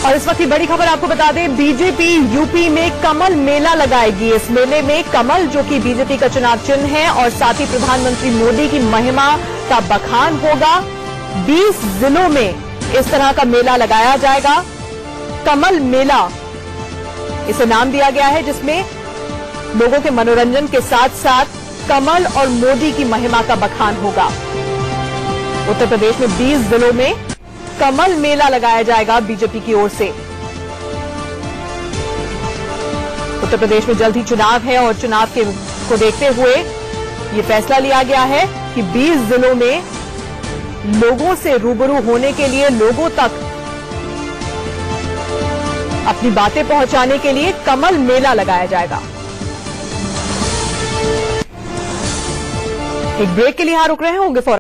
और इस वक्त की बड़ी खबर आपको बता दें, बीजेपी यूपी में कमल मेला लगाएगी। इस मेले में कमल, जो कि बीजेपी का चुनाव चिन्ह है, और साथ ही प्रधानमंत्री मोदी की महिमा का बखान होगा। 20 जिलों में इस तरह का मेला लगाया जाएगा। कमल मेला इसे नाम दिया गया है, जिसमें लोगों के मनोरंजन के साथ साथ कमल और मोदी की महिमा का बखान होगा। उत्तर प्रदेश में 20 जिलों में कमल मेला लगाया जाएगा बीजेपी की ओर से। उत्तर प्रदेश में जल्द ही चुनाव है और चुनाव को देखते हुए ये फैसला लिया गया है कि 20 जिलों में लोगों से रूबरू होने के लिए, लोगों तक अपनी बातें पहुंचाने के लिए कमल मेला लगाया जाएगा। एक ब्रेक के लिए यहां रुक रहे होंगे।